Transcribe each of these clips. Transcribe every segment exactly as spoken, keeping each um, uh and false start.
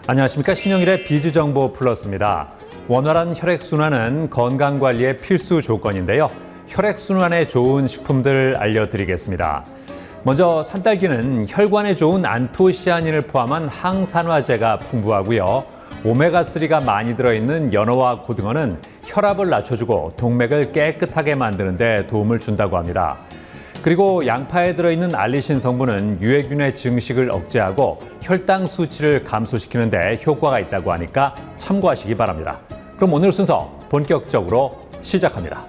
안녕하십니까. 신영일의 비즈정보 플러스입니다. 원활한 혈액순환은 건강관리의 필수 조건인데요. 혈액순환에 좋은 식품들 알려드리겠습니다. 먼저 산딸기는 혈관에 좋은 안토시아닌을 포함한 항산화제가 풍부하고요. 오메가삼가 많이 들어있는 연어와 고등어는 혈압을 낮춰주고 동맥을 깨끗하게 만드는 데 도움을 준다고 합니다. 그리고 양파에 들어있는 알리신 성분은 유해균의 증식을 억제하고 혈당 수치를 감소시키는 데 효과가 있다고 하니까 참고하시기 바랍니다. 그럼 오늘 순서 본격적으로 시작합니다.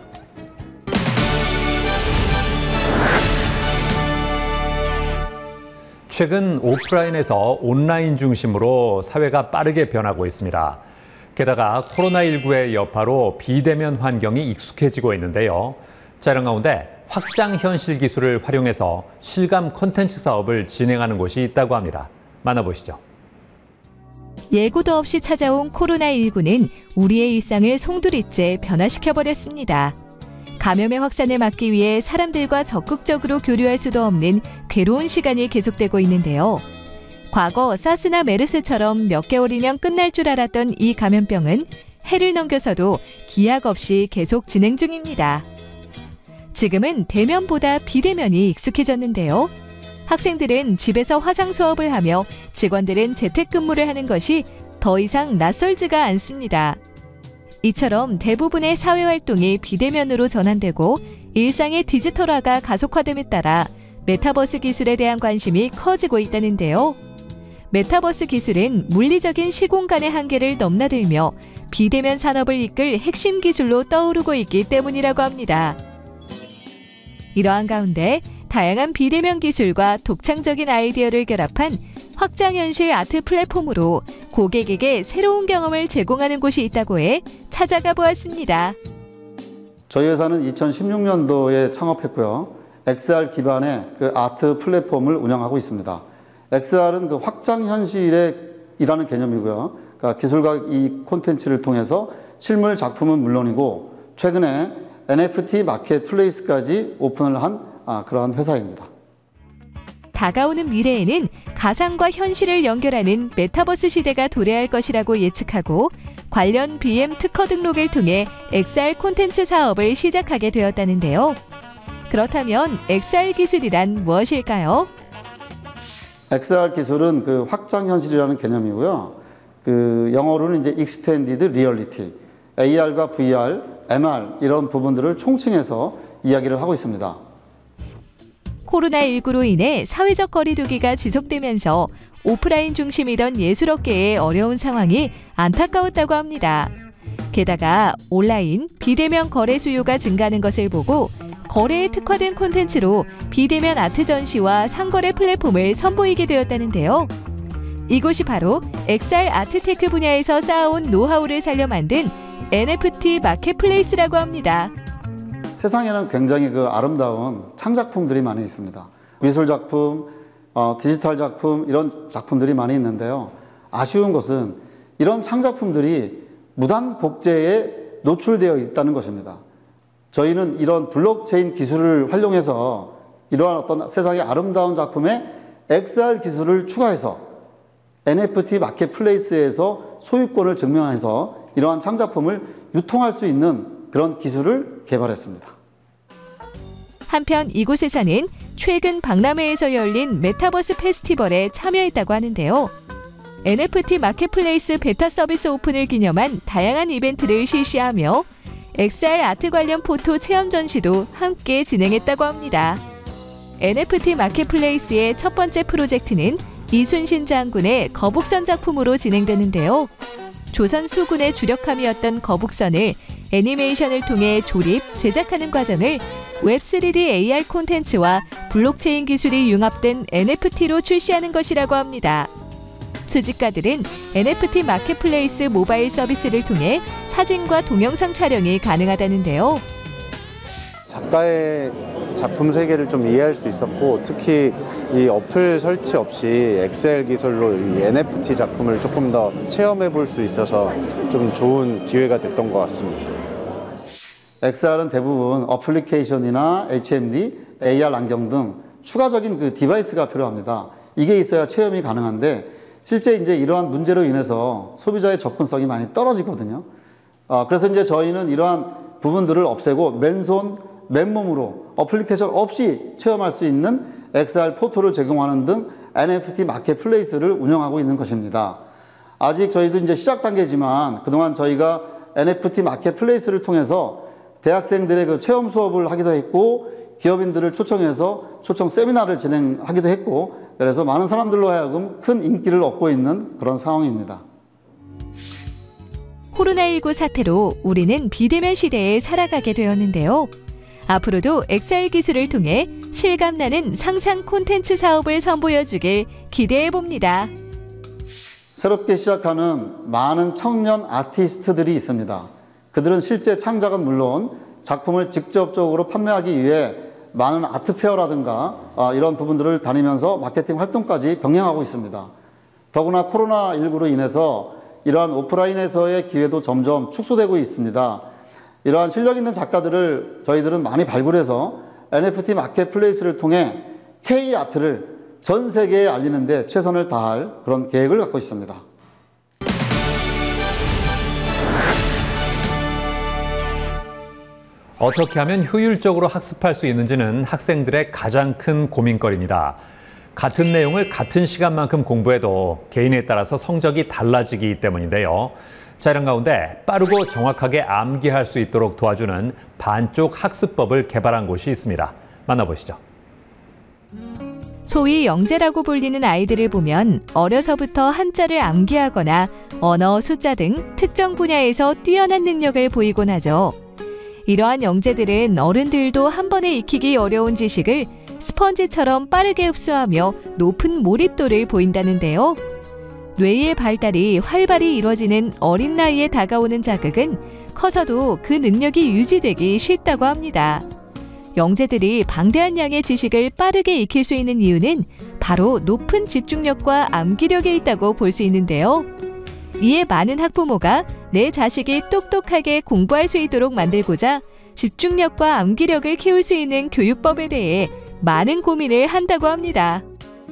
최근 오프라인에서 온라인 중심으로 사회가 빠르게 변하고 있습니다. 게다가 코로나십구의 여파로 비대면 환경이 익숙해지고 있는데요. 자, 이런 가운데 확장현실 기술을 활용해서 실감 콘텐츠 사업을 진행하는 곳이 있다고 합니다. 만나보시죠. 예고도 없이 찾아온 코로나십구는 우리의 일상을 송두리째 변화시켜버렸습니다. 감염의 확산을 막기 위해 사람들과 적극적으로 교류할 수도 없는 괴로운 시간이 계속되고 있는데요. 과거 사스나 메르스처럼 몇 개월이면 끝날 줄 알았던 이 감염병은 해를 넘겨서도 기약 없이 계속 진행 중입니다. 지금은 대면보다 비대면이 익숙해졌는데요. 학생들은 집에서 화상 수업을 하며 직원들은 재택근무를 하는 것이 더 이상 낯설지가 않습니다. 이처럼 대부분의 사회활동이 비대면으로 전환되고 일상의 디지털화가 가속화됨에 따라 메타버스 기술에 대한 관심이 커지고 있다는데요. 메타버스 기술은 물리적인 시공간의 한계를 넘나들며 비대면 산업을 이끌 핵심 기술로 떠오르고 있기 때문이라고 합니다. 이러한 가운데 다양한 비대면 기술과 독창적인 아이디어를 결합한 확장현실 아트 플랫폼으로 고객에게 새로운 경험을 제공하는 곳이 있다고 해 찾아가 보았습니다. 저희 회사는 이천십육 년도에 창업했고요. 엑스알 기반의 그 아트 플랫폼을 운영하고 있습니다. 엑스알은 그 확장현실이라는 개념이고요. 그러니까 기술과 이 콘텐츠를 통해서 실물 작품은 물론이고 최근에 엔에프티 마켓플레이스까지 오픈을 한 아, 그러한 회사입니다. 다가오는 미래에는 가상과 현실을 연결하는 메타버스 시대가 도래할 것이라고 예측하고 관련 비엠 특허 등록을 통해 엑스알 콘텐츠 사업을 시작하게 되었다는데요. 그렇다면 엑스알 기술이란 무엇일까요? 엑스알 기술은 그 확장현실이라는 개념이고요. 그 영어로는 이제 Extended Reality, 에이알과 브이알, 엠알 이런 부분들을 총칭해서 이야기를 하고 있습니다. 코로나십구로 인해 사회적 거리두기가 지속되면서 오프라인 중심이던 예술업계의 어려운 상황이 안타까웠다고 합니다. 게다가 온라인, 비대면 거래 수요가 증가하는 것을 보고 거래에 특화된 콘텐츠로 비대면 아트 전시와 상거래 플랫폼을 선보이게 되었다는데요. 이곳이 바로 엑스알 아트테크 분야에서 쌓아온 노하우를 살려 만든 엔에프티 마켓플레이스라고 합니다. 세상에는 굉장히 그 아름다운 창작품들이 많이 있습니다. 미술 작품, 어, 디지털 작품 이런 작품들이 많이 있는데요. 아쉬운 것은 이런 창작품들이 무단 복제에 노출되어 있다는 것입니다. 저희는 이런 블록체인 기술을 활용해서 이러한 어떤 세상의 아름다운 작품에 엑스알 기술을 추가해서 엔에프티 마켓플레이스에서 소유권을 증명해서 이러한 창작품을 유통할 수 있는 그런 기술을 개발했습니다. 한편 이곳에서는 최근 박람회에서 열린 메타버스 페스티벌에 참여했다고 하는데요. 엔에프티 마켓플레이스 베타 서비스 오픈을 기념한 다양한 이벤트를 실시하며 엑스알 아트 관련 포토 체험 전시도 함께 진행했다고 합니다. 엔에프티 마켓플레이스의 첫 번째 프로젝트는 이순신 장군의 거북선 작품으로 진행되는데요. 조선 수군의 주력함이었던 거북선을 애니메이션을 통해 조립, 제작하는 과정을 웹 쓰리디 에이알 콘텐츠와 블록체인 기술이 융합된 엔에프티로 출시하는 것이라고 합니다. 수집가들은 엔에프티 마켓플레이스 모바일 서비스를 통해 사진과 동영상 촬영이 가능하다는데요. 작가의 작품 세계를 좀 이해할 수 있었고 특히 이 어플 설치 없이 엑스엘 기술로 이 엔에프티 작품을 조금 더 체험해 볼 수 있어서 좀 좋은 기회가 됐던 것 같습니다. 엑스알은 대부분 어플리케이션이나 에이치엠디, 에이알 안경 등 추가적인 그 디바이스가 필요합니다. 이게 있어야 체험이 가능한데 실제 이제 이러한 문제로 인해서 소비자의 접근성이 많이 떨어지거든요. 아, 그래서 이제 저희는 이러한 부분들을 없애고 맨손, 맨몸으로 어플리케이션 없이 체험할 수 있는 엑스알 포토를 제공하는 등 엔에프티 마켓플레이스를 운영하고 있는 것입니다. 아직 저희도 이제 시작 단계지만 그동안 저희가 엔에프티 마켓플레이스를 통해서 대학생들의 그 체험 수업을 하기도 했고 기업인들을 초청해서 초청 세미나를 진행하기도 했고 그래서 많은 사람들로 하여금 큰 인기를 얻고 있는 그런 상황입니다. 코로나십구 사태로 우리는 비대면 시대에 살아가게 되었는데요. 앞으로도 엑스알 기술을 통해 실감나는 상상 콘텐츠 사업을 선보여주길 기대해봅니다. 새롭게 시작하는 많은 청년 아티스트들이 있습니다. 그들은 실제 창작은 물론 작품을 직접적으로 판매하기 위해 많은 아트페어라든가 이런 부분들을 다니면서 마케팅 활동까지 병행하고 있습니다. 더구나 코로나십구로 인해서 이러한 오프라인에서의 기회도 점점 축소되고 있습니다. 이러한 실력 있는 작가들을 저희들은 많이 발굴해서 엔에프티 마켓플레이스를 통해 K아트를 전 세계에 알리는 데 최선을 다할 그런 계획을 갖고 있습니다. 어떻게 하면 효율적으로 학습할 수 있는지는 학생들의 가장 큰 고민거리입니다. 같은 내용을 같은 시간만큼 공부해도 개인에 따라서 성적이 달라지기 때문인데요. 자, 이런 가운데 빠르고 정확하게 암기할 수 있도록 도와주는 반쪽 학습법을 개발한 곳이 있습니다. 만나보시죠. 소위 영재라고 불리는 아이들을 보면 어려서부터 한자를 암기하거나 언어, 숫자 등 특정 분야에서 뛰어난 능력을 보이곤 하죠. 이러한 영재들은 어른들도 한 번에 익히기 어려운 지식을 스펀지처럼 빠르게 흡수하며 높은 몰입도를 보인다는데요. 뇌의 발달이 활발히 이뤄지는 어린 나이에 다가오는 자극은 커서도 그 능력이 유지되기 쉽다고 합니다. 영재들이 방대한 양의 지식을 빠르게 익힐 수 있는 이유는 바로 높은 집중력과 암기력에 있다고 볼 수 있는데요. 이에 많은 학부모가 내 자식이 똑똑하게 공부할 수 있도록 만들고자 집중력과 암기력을 키울 수 있는 교육법에 대해 많은 고민을 한다고 합니다.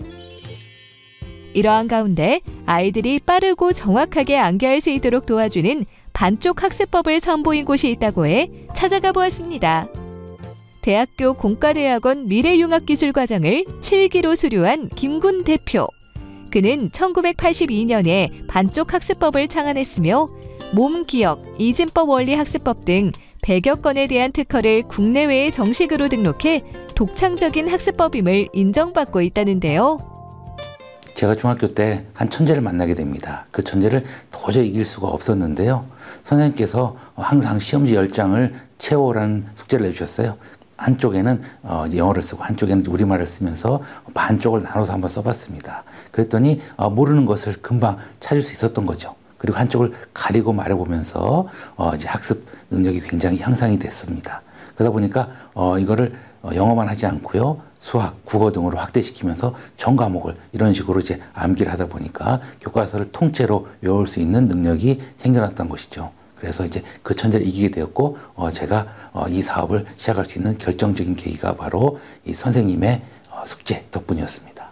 이러한 가운데 아이들이 빠르고 정확하게 암기할 수 있도록 도와주는 반쪽 학습법을 선보인 곳이 있다고 해 찾아가 보았습니다. 대학교 공과대학원 미래융합기술과정을 칠 기로 수료한 김군 대표. 그는 천구백팔십이 년에 반쪽 학습법을 창안했으며 몸기억, 이진법 원리 학습법 등 백여 건에 대한 특허를 국내외에 정식으로 등록해 독창적인 학습법임을 인정받고 있다는데요. 제가 중학교 때 한 천재를 만나게 됩니다. 그 천재를 도저히 이길 수가 없었는데요. 선생님께서 항상 시험지 열 장을 채워오라는 숙제를 내주셨어요. 한쪽에는 어, 영어를 쓰고 한쪽에는 우리말을 쓰면서 반쪽을 나눠서 한번 써봤습니다. 그랬더니 어, 모르는 것을 금방 찾을 수 있었던 거죠. 그리고 한쪽을 가리고 말해보면서 어, 이제 학습 능력이 굉장히 향상이 됐습니다. 그러다 보니까 어, 이거를 어, 영어만 하지 않고요. 수학, 국어 등으로 확대시키면서 전 과목을 이런 식으로 이제 암기를 하다 보니까 교과서를 통째로 외울 수 있는 능력이 생겨났던 것이죠. 그래서 이제 그 천재를 이기게 되었고 어, 제가 어, 이 사업을 시작할 수 있는 결정적인 계기가 바로 이 선생님의 어, 숙제 덕분이었습니다.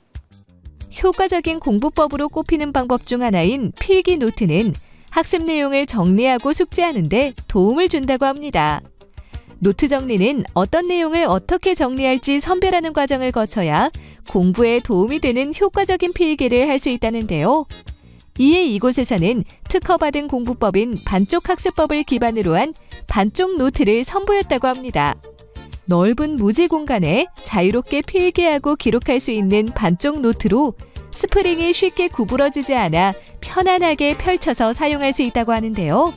효과적인 공부법으로 꼽히는 방법 중 하나인 필기 노트는 학습 내용을 정리하고 숙지하는 데 도움을 준다고 합니다. 노트 정리는 어떤 내용을 어떻게 정리할지 선별하는 과정을 거쳐야 공부에 도움이 되는 효과적인 필기를 할 수 있다는데요. 이에 이곳에서는 특허받은 공부법인 반쪽 학습법을 기반으로 한 반쪽 노트를 선보였다고 합니다. 넓은 무지 공간에 자유롭게 필기하고 기록할 수 있는 반쪽 노트로 스프링이 쉽게 구부러지지 않아 편안하게 펼쳐서 사용할 수 있다고 하는데요.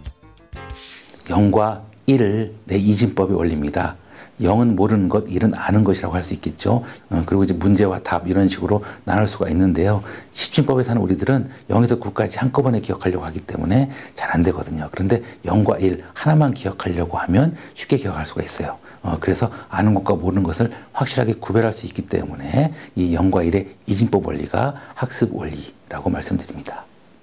영과 일의 이진법이 원리입니다. 영은 모르는 것, 일은 아는 것이라고 할 수 있겠죠. 어, 그리고 이제 문제와 답 이런 식으로 나눌 수가 있는데요. 십진법에 사는 우리들은 영에서 구까지 한꺼번에 기억하려고 하기 때문에 잘 안 되거든요. 그런데 영과 일 하나만 기억하려고 하면 쉽게 기억할 수가 있어요. 어, 그래서 아는 것과 모르는 것을 확실하게 구별할 수 있기 때문에 이 영과 일의 이진법 원리가 학습 원리라고 말씀드립니다.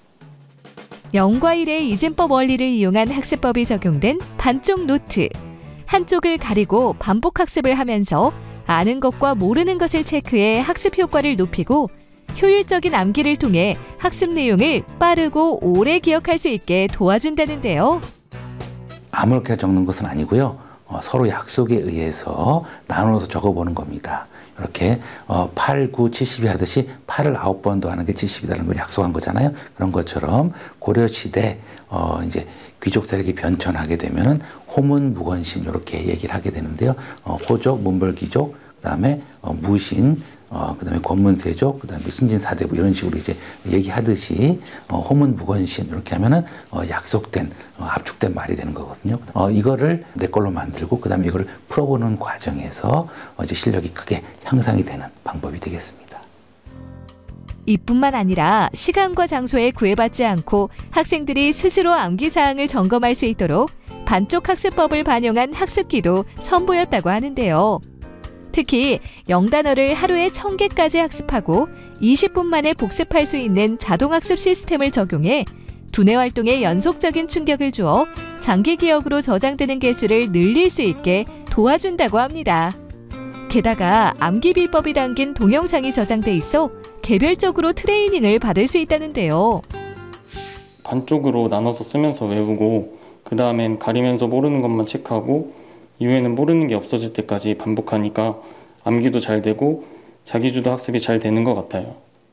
영과 일의 이진법 원리를 이용한 학습법이 적용된 반쪽 노트. 한쪽을 가리고 반복 학습을 하면서 아는 것과 모르는 것을 체크해 학습 효과를 높이고 효율적인 암기를 통해 학습 내용을 빠르고 오래 기억할 수 있게 도와준다는데요. 아무렇게나 적는 것은 아니고요. 어, 서로 약속에 의해서 나눠서 적어보는 겁니다. 이렇게 어, 팔, 구, 칠십이 하듯이 팔을 아홉 번 더 하는 게 칠십이라는 걸 약속한 거잖아요. 그런 것처럼 고려시대 어, 이제 귀족 세력이 변천하게 되면은 호문, 무건신 이렇게 얘기를 하게 되는데요. 어, 호족, 문벌귀족, 그다음에 어, 무신, 어, 그다음에 권문세족, 그다음에 신진사대부 이런 식으로 이제 얘기하듯이 어, 호문, 무건신 이렇게 하면은 어, 약속된 어, 압축된 말이 되는 거거든요. 어, 이거를 내 걸로 만들고 그다음에 이거를 풀어보는 과정에서 어, 이제 실력이 크게 향상이 되는 방법이 되겠습니다. 이뿐만 아니라 시간과 장소에 구애받지 않고 학생들이 스스로 암기 사항을 점검할 수 있도록 반쪽 학습법을 반영한 학습기도 선보였다고 하는데요. 특히 영단어를 하루에 천 개까지 학습하고 이십 분 만에 복습할 수 있는 자동학습 시스템을 적용해 두뇌 활동에 연속적인 충격을 주어 장기 기억으로 저장되는 개수를 늘릴 수 있게 도와준다고 합니다. 게다가 암기 비법이 담긴 동영상이 저장돼 있어 개별적으로 트레이닝을 받을 수 있다는데요. 반쪽으로 나눠서 쓰면서 외우고 그 다음엔 가리면서 모르는 것만 체크하고 이후에는 모르는 게 없어질 때까지 반복하니까 암기도 잘 되고 자기주도 학습이 잘 되는 것 같아요.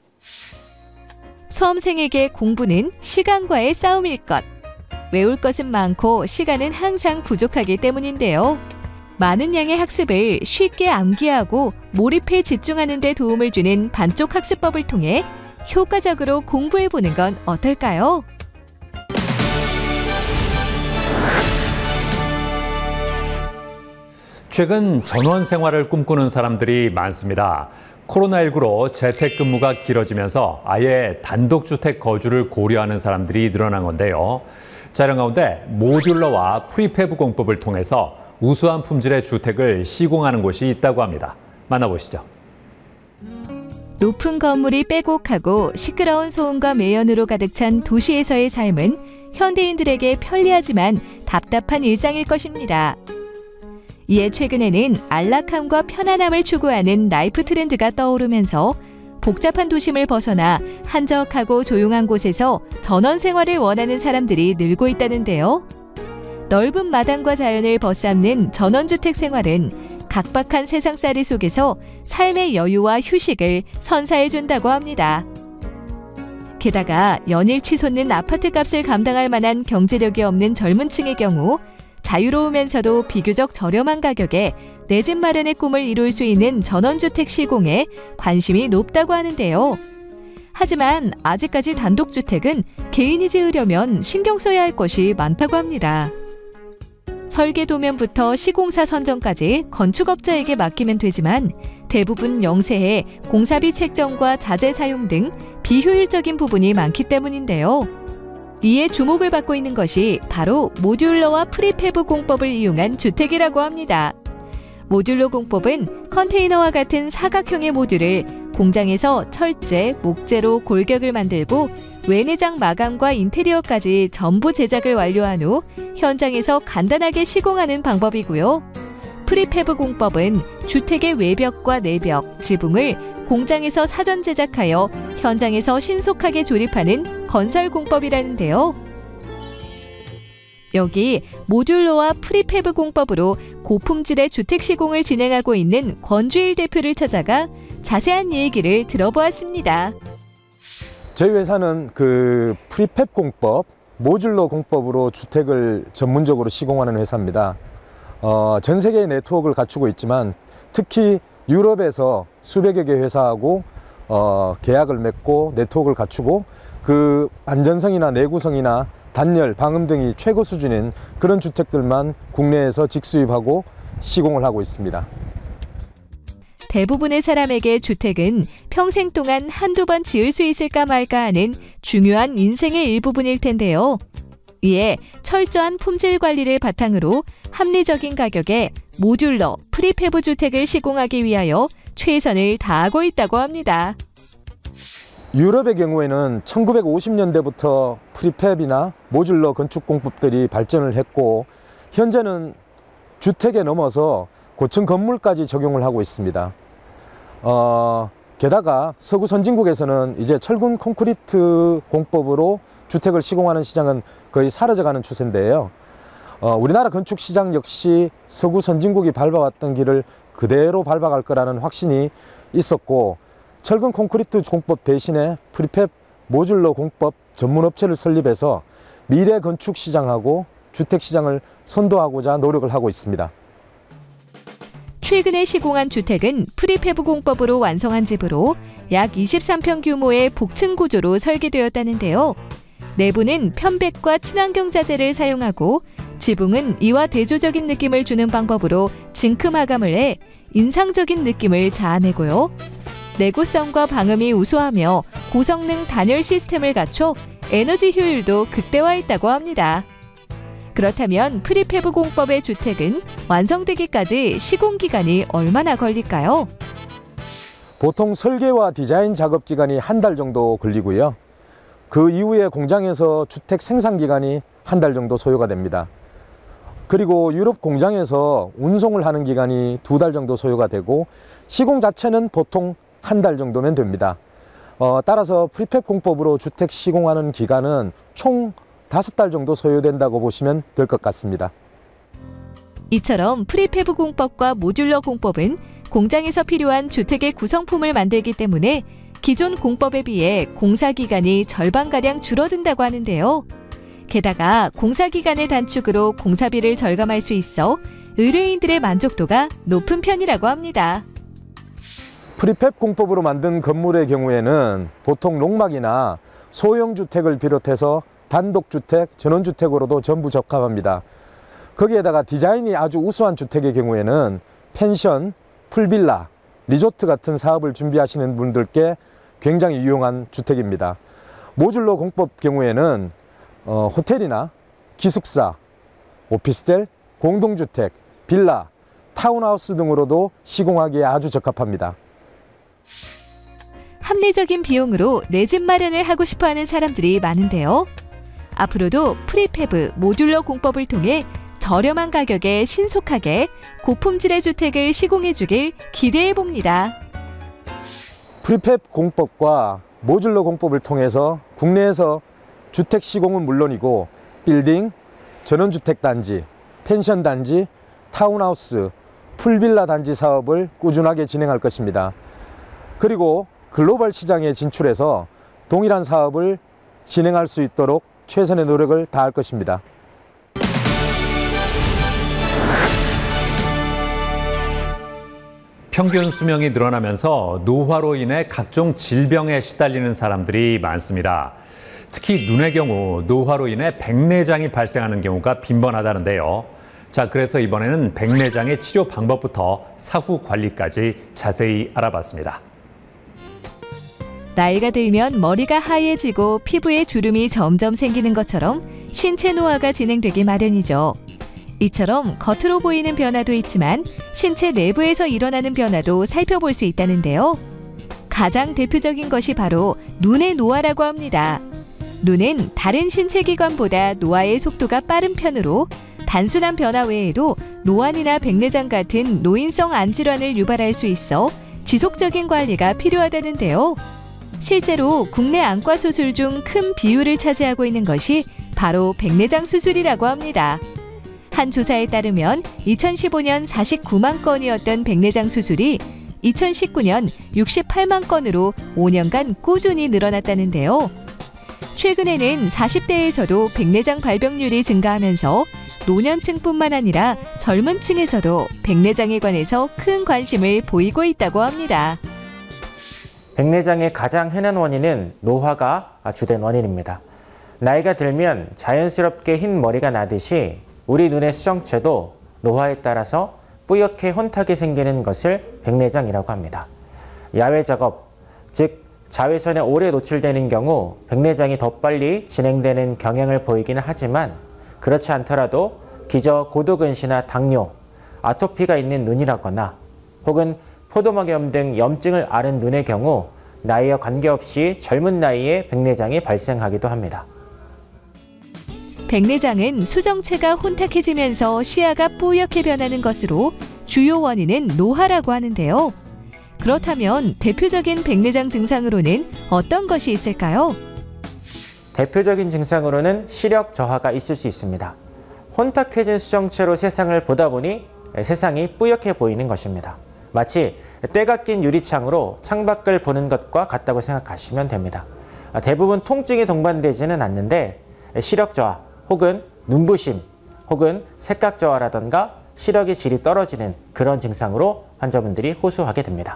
수험생에게 공부는 시간과의 싸움일 것. 외울 것은 많고 시간은 항상 부족하기 때문인데요. 많은 양의 학습을 쉽게 암기하고 몰입해 집중하는 데 도움을 주는 반쪽 학습법을 통해 효과적으로 공부해보는 건 어떨까요? 최근 전원 생활을 꿈꾸는 사람들이 많습니다. 코로나십구로 재택근무가 길어지면서 아예 단독주택 거주를 고려하는 사람들이 늘어난 건데요. 자, 이런 가운데 모듈러와 프리패브 공법을 통해서 우수한 품질의 주택을 시공하는 곳이 있다고 합니다. 만나보시죠. 높은 건물이 빼곡하고 시끄러운 소음과 매연으로 가득 찬 도시에서의 삶은 현대인들에게 편리하지만 답답한 일상일 것입니다. 이에 최근에는 안락함과 편안함을 추구하는 라이프 트렌드가 떠오르면서 복잡한 도심을 벗어나 한적하고 조용한 곳에서 전원 생활을 원하는 사람들이 늘고 있다는데요. 넓은 마당과 자연을 벗삼는 전원주택 생활은 각박한 세상살이 속에서 삶의 여유와 휴식을 선사해준다고 합니다. 게다가 연일 치솟는 아파트값을 감당할 만한 경제력이 없는 젊은 층의 경우 자유로우면서도 비교적 저렴한 가격에 내 집 마련의 꿈을 이룰 수 있는 전원주택 시공에 관심이 높다고 하는데요. 하지만 아직까지 단독주택은 개인이 지으려면 신경 써야 할 것이 많다고 합니다. 설계 도면부터 시공사 선정까지 건축업자에게 맡기면 되지만 대부분 영세해 공사비 책정과 자재 사용 등 비효율적인 부분이 많기 때문인데요. 이에 주목을 받고 있는 것이 바로 모듈러와 프리패브 공법을 이용한 주택이라고 합니다. 모듈러 공법은 컨테이너와 같은 사각형의 모듈을 공장에서 철제, 목재로 골격을 만들고 외내장 마감과 인테리어까지 전부 제작을 완료한 후 현장에서 간단하게 시공하는 방법이고요. 프리패브 공법은 주택의 외벽과 내벽, 지붕을 공장에서 사전 제작하여 현장에서 신속하게 조립하는 건설 공법이라는데요. 여기 모듈러와 프리패브 공법으로 고품질의 주택 시공을 진행하고 있는 권주일 대표를 찾아가 자세한 얘기를 들어보았습니다. 저희 회사는 그 프리패브 공법, 모듈러 공법으로 주택을 전문적으로 시공하는 회사입니다. 어, 전 세계의 네트워크를 갖추고 있지만 특히 유럽에서 수백여 개 회사하고 어, 계약을 맺고 네트워크를 갖추고 그 안전성이나 내구성이나 단열, 방음 등이 최고 수준인 그런 주택들만 국내에서 직수입하고 시공을 하고 있습니다. 대부분의 사람에게 주택은 평생 동안 한두 번 지을 수 있을까 말까 하는 중요한 인생의 일부분일 텐데요. 이에 철저한 품질 관리를 바탕으로 합리적인 가격에 모듈러, 프리패브 주택을 시공하기 위하여 최선을 다하고 있다고 합니다. 유럽의 경우에는 천구백오십 년대부터 프리패브나 모듈러 건축 공법들이 발전을 했고 현재는 주택에 넘어서 고층 건물까지 적용을 하고 있습니다. 어, 게다가 서구 선진국에서는 이제 철근 콘크리트 공법으로 주택을 시공하는 시장은 거의 사라져가는 추세인데요. 어, 우리나라 건축 시장 역시 서구 선진국이 밟아왔던 길을 그대로 밟아갈 거라는 확신이 있었고, 철근 콘크리트 공법 대신에 프리팹 모듈러 공법 전문 업체를 설립해서 미래 건축 시장하고 주택 시장을 선도하고자 노력을 하고 있습니다. 최근에 시공한 주택은 프리팹 공법으로 완성한 집으로 약 이십삼 평 규모의 복층 구조로 설계되었다는데요. 내부는 편백과 친환경 자재를 사용하고 지붕은 이와 대조적인 느낌을 주는 방법으로 징크 마감을 해 인상적인 느낌을 자아내고요. 내구성과 방음이 우수하며 고성능 단열 시스템을 갖춰 에너지 효율도 극대화했다고 합니다. 그렇다면 프리팹 공법의 주택은 완성되기까지 시공 기간이 얼마나 걸릴까요? 보통 설계와 디자인 작업 기간이 한 달 정도 걸리고요. 그 이후에 공장에서 주택 생산 기간이 한 달 정도 소요가 됩니다. 그리고 유럽 공장에서 운송을 하는 기간이 두 달 정도 소요가 되고, 시공 자체는 보통 한 달 정도면 됩니다. 어, 따라서 프리팹 공법으로 주택 시공하는 기간은 총 다섯 달 정도 소요된다고 보시면 될 것 같습니다. 이처럼 프리팹 공법과 모듈러 공법은 공장에서 필요한 주택의 구성품을 만들기 때문에 기존 공법에 비해 공사 기간이 절반가량 줄어든다고 하는데요. 게다가 공사 기간의 단축으로 공사비를 절감할 수 있어 의뢰인들의 만족도가 높은 편이라고 합니다. 프리팹 공법으로 만든 건물의 경우에는 보통 농막이나 소형 주택을 비롯해서 단독주택, 전원주택으로도 전부 적합합니다. 거기에다가 디자인이 아주 우수한 주택의 경우에는 펜션, 풀빌라, 리조트 같은 사업을 준비하시는 분들께 굉장히 유용한 주택입니다. 모듈러 공법 경우에는 어, 호텔이나 기숙사, 오피스텔, 공동주택, 빌라, 타운하우스 등으로도 시공하기에 아주 적합합니다. 합리적인 비용으로 내 집 마련을 하고 싶어하는 사람들이 많은데요. 앞으로도 프리팹 모듈러 공법을 통해 저렴한 가격에 신속하게 고품질의 주택을 시공해주길 기대해봅니다. 프리팹 공법과 모듈러 공법을 통해서 국내에서 주택 시공은 물론이고 빌딩, 전원주택 단지, 펜션 단지, 타운하우스, 풀빌라 단지 사업을 꾸준하게 진행할 것입니다. 그리고 글로벌 시장에 진출해서 동일한 사업을 진행할 수 있도록 최선의 노력을 다할 것입니다. 평균 수명이 늘어나면서 노화로 인해 각종 질병에 시달리는 사람들이 많습니다. 특히 눈의 경우 노화로 인해 백내장이 발생하는 경우가 빈번하다는데요. 자, 그래서 이번에는 백내장의 치료 방법부터 사후 관리까지 자세히 알아봤습니다. 나이가 들면 머리가 하얘지고 피부에 주름이 점점 생기는 것처럼 신체 노화가 진행되기 마련이죠. 이처럼 겉으로 보이는 변화도 있지만 신체 내부에서 일어나는 변화도 살펴볼 수 있다는데요. 가장 대표적인 것이 바로 눈의 노화라고 합니다. 눈은 다른 신체 기관보다 노화의 속도가 빠른 편으로 단순한 변화 외에도 노안이나 백내장 같은 노인성 안질환을 유발할 수 있어 지속적인 관리가 필요하다는데요. 실제로 국내 안과 수술 중 큰 비율을 차지하고 있는 것이 바로 백내장 수술이라고 합니다. 한 조사에 따르면 이천십오 년 사십구만 건이었던 백내장 수술이 이천십구 년 육십팔만 건으로 오 년간 꾸준히 늘어났다는데요. 최근에는 사십 대에서도 백내장 발병률이 증가하면서 노년층뿐만 아니라 젊은 층에서도 백내장에 관해서 큰 관심을 보이고 있다고 합니다. 백내장의 가장 흔한 원인은 노화가 주된 원인입니다. 나이가 들면 자연스럽게 흰 머리가 나듯이 우리 눈의 수정체도 노화에 따라서 뿌옇게 혼탁이 생기는 것을 백내장이라고 합니다. 야외 작업, 즉 자외선에 오래 노출되는 경우 백내장이 더 빨리 진행되는 경향을 보이기는 하지만 그렇지 않더라도 기저 고도근시나 당뇨, 아토피가 있는 눈이라거나 혹은 포도막염 등 염증을 앓은 눈의 경우 나이와 관계없이 젊은 나이에 백내장이 발생하기도 합니다. 백내장은 수정체가 혼탁해지면서 시야가 뿌옇게 변하는 것으로 주요 원인은 노화라고 하는데요. 그렇다면 대표적인 백내장 증상으로는 어떤 것이 있을까요? 대표적인 증상으로는 시력 저하가 있을 수 있습니다. 혼탁해진 수정체로 세상을 보다 보니 세상이 뿌옇게 보이는 것입니다. 마치 때가 낀 유리창으로 창밖을 보는 것과 같다고 생각하시면 됩니다. 대부분 통증이 동반되지는 않는데 시력 저하 혹은 눈부심 혹은 색각 저하라던가 시력의 질이 떨어지는 그런 증상으로 환자분들이 호소하게 됩니다.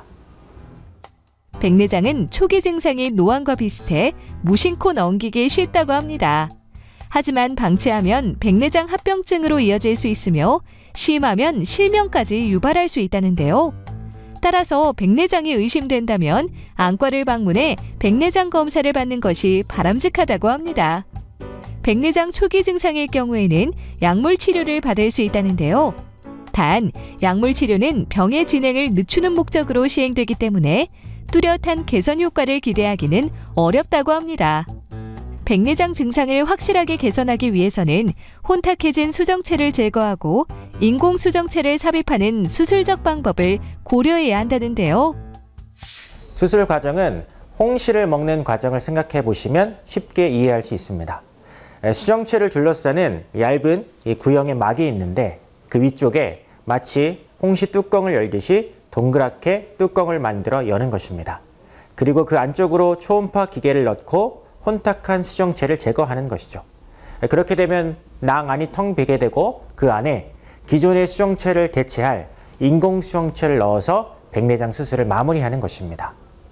백내장은 초기 증상이 노안과 비슷해 무심코 넘기기 쉽다고 합니다. 하지만 방치하면 백내장 합병증으로 이어질 수 있으며 심하면 실명까지 유발할 수 있다는데요. 따라서 백내장이 의심된다면 안과를 방문해 백내장 검사를 받는 것이 바람직하다고 합니다. 백내장 초기 증상일 경우에는 약물 치료를 받을 수 있다는데요. 단, 약물 치료는 병의 진행을 늦추는 목적으로 시행되기 때문에 뚜렷한 개선 효과를 기대하기는 어렵다고 합니다. 백내장 증상을 확실하게 개선하기 위해서는 혼탁해진 수정체를 제거하고 인공수정체를 삽입하는 수술적 방법을 고려해야 한다는데요. 수술 과정은 홍시를 먹는 과정을 생각해 보시면 쉽게 이해할 수 있습니다. 수정체를 둘러싸는 얇은 이 구형의 막이 있는데 그 위쪽에 마치 홍시 뚜껑을 열듯이 동그랗게 뚜껑을 만들어 여는 것입니다. 그리고 그 안쪽으로 초음파 기계를 넣고 혼탁한 수정체를 제거하는 것이죠. 그렇게 되면 낭 안이 텅 비게 되고 그 안에 기존의 수정체를 대체할 인공수정체를 넣어서 백내장 수술을 마무리하는 것입니다.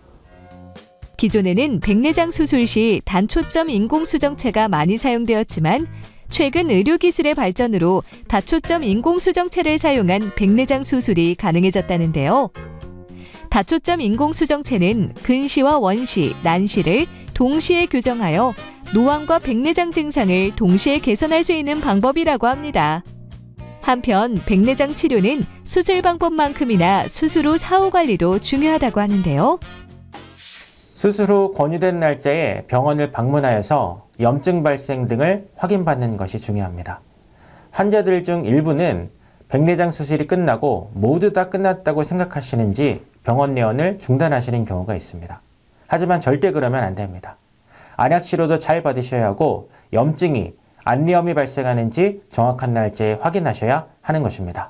기존에는 백내장 수술 시 단초점 인공수정체가 많이 사용되었지만 최근 의료기술의 발전으로 다초점 인공수정체를 사용한 백내장 수술이 가능해졌다는데요. 다초점 인공수정체는 근시와 원시, 난시를 동시에 교정하여 노안과 백내장 증상을 동시에 개선할 수 있는 방법이라고 합니다. 한편 백내장 치료는 수술 방법만큼이나 수술 후 사후 관리도 중요하다고 하는데요. 수술 후 권유된 날짜에 병원을 방문하여서 염증 발생 등을 확인받는 것이 중요합니다. 환자들 중 일부는 백내장 수술이 끝나고 모두 다 끝났다고 생각하시는지 병원 내원을 중단하시는 경우가 있습니다. 하지만 절대 그러면 안 됩니다. 안약 치료도 잘 받으셔야 하고 염증이 안내염이 발생하는지 정확한 날짜에 확인하셔야 하는 것입니다.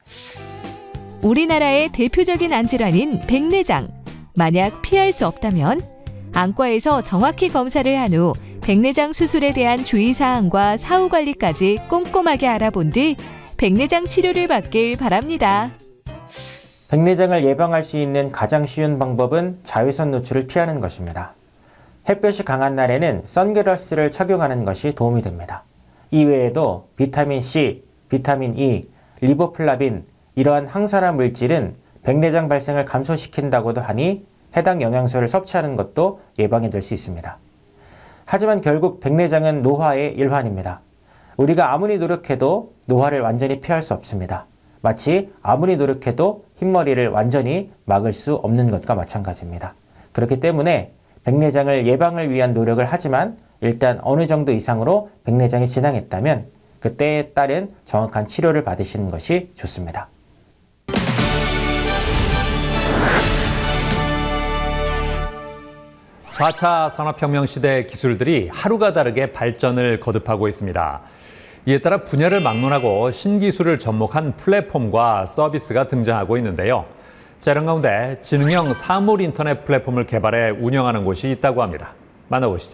우리나라의 대표적인 안질환인 백내장. 만약 피할 수 없다면 안과에서 정확히 검사를 한 후 백내장 수술에 대한 주의사항과 사후 관리까지 꼼꼼하게 알아본 뒤 백내장 치료를 받길 바랍니다. 백내장을 예방할 수 있는 가장 쉬운 방법은 자외선 노출을 피하는 것입니다. 햇볕이 강한 날에는 선글라스를 착용하는 것이 도움이 됩니다. 이외에도 비타민 C, 비타민 E, 리보플라빈 이러한 항산화 물질은 백내장 발생을 감소시킨다고도 하니 해당 영양소를 섭취하는 것도 예방이 될 수 있습니다. 하지만 결국 백내장은 노화의 일환입니다. 우리가 아무리 노력해도 노화를 완전히 피할 수 없습니다. 마치 아무리 노력해도 흰머리를 완전히 막을 수 없는 것과 마찬가지입니다. 그렇기 때문에 백내장을 예방을 위한 노력을 하지만 일단 어느 정도 이상으로 백내장이 진행했다면 그때에 따른 정확한 치료를 받으시는 것이 좋습니다. 사 차 산업혁명 시대 기술들이 하루가 다르게 발전을 거듭하고 있습니다. 이에 따라 분야를 막론하고 신기술을 접목한 플랫폼과 서비스가 등장하고 있는데요. 자, 이런 가운데 지능형 사물 인터넷 플랫폼을 개발해 운영하는 곳이 있다고 합니다. 만나보시죠.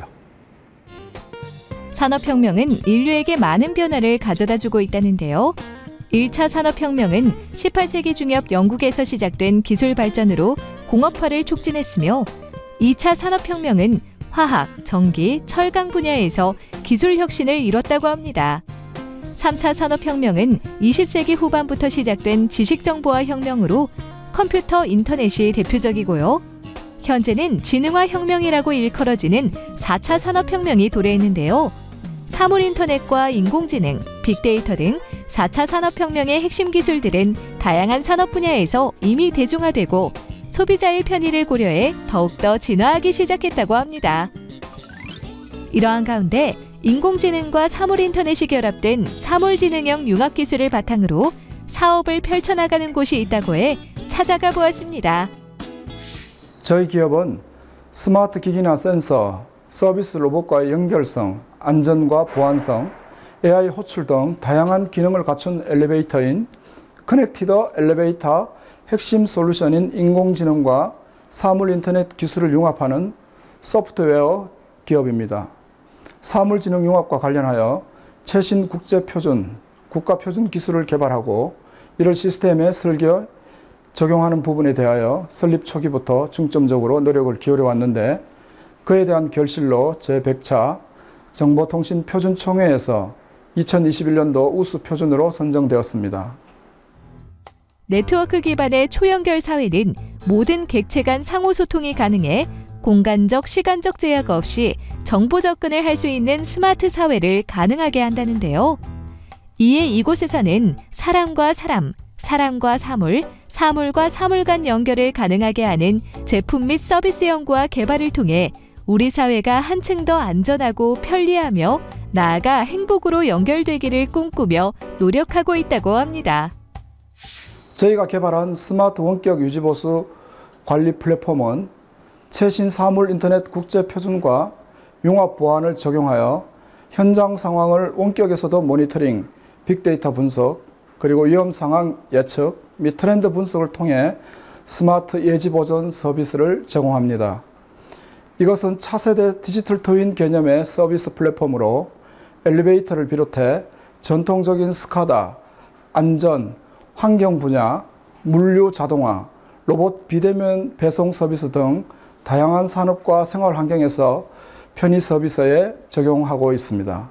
산업혁명은 인류에게 많은 변화를 가져다주고 있다는데요. 일 차 산업혁명은 십팔 세기 중엽 영국에서 시작된 기술 발전으로 공업화를 촉진했으며 이 차 산업혁명은 화학, 전기, 철강 분야에서 기술 혁신을 이뤘다고 합니다. 삼 차 산업혁명은 이십 세기 후반부터 시작된 지식정보화 혁명으로 컴퓨터, 인터넷이 대표적이고요. 현재는 지능화 혁명이라고 일컬어지는 사 차 산업혁명이 도래했는데요. 사물 인터넷과 인공지능, 빅데이터 등 사 차 산업혁명의 핵심 기술들은 다양한 산업 분야에서 이미 대중화되고 소비자의 편의를 고려해 더욱더 진화하기 시작했다고 합니다. 이러한 가운데 인공지능과 사물 인터넷이 결합된 사물지능형 융합기술을 바탕으로 사업을 펼쳐나가는 곳이 있다고 해 찾아가 보았습니다. 저희 기업은 스마트 기기나 센서, 서비스 로봇과의 연결성, 안전과 보안성, 에이아이 호출 등 다양한 기능을 갖춘 엘리베이터인 커넥티드 엘리베이터 핵심 솔루션인 인공지능과 사물 인터넷 기술을 융합하는 소프트웨어 기업입니다. 사물지능 융합과 관련하여 최신 국제 표준, 국가 표준 기술을 개발하고 이를 시스템에 설계, 적용하는 부분에 대하여 설립 초기부터 중점적으로 노력을 기울여 왔는데 그에 대한 결실로 제백 차 정보통신표준총회에서 이천이십일 년도 우수 표준으로 선정되었습니다. 네트워크 기반의 초연결 사회는 모든 객체 간 상호소통이 가능해 공간적, 시간적 제약 없이 정보 접근을 할 수 있는 스마트 사회를 가능하게 한다는데요. 이에 이곳에서는 사람과 사람, 사람과 사물, 사물과 사물 간 연결을 가능하게 하는 제품 및 서비스 연구와 개발을 통해 우리 사회가 한층 더 안전하고 편리하며 나아가 행복으로 연결되기를 꿈꾸며 노력하고 있다고 합니다. 저희가 개발한 스마트 원격 유지보수 관리 플랫폼은 최신 사물 인터넷 국제 표준과 융합 보안을 적용하여 현장 상황을 원격에서도 모니터링, 빅데이터 분석, 그리고 위험 상황 예측 및 트렌드 분석을 통해 스마트 예지 보전 서비스를 제공합니다. 이것은 차세대 디지털 트윈 개념의 서비스 플랫폼으로 엘리베이터를 비롯해 전통적인 스카다, 안전, 환경 분야, 물류 자동화, 로봇 비대면 배송 서비스 등 다양한 산업과 생활 환경에서 편의 서비스에 적용하고 있습니다.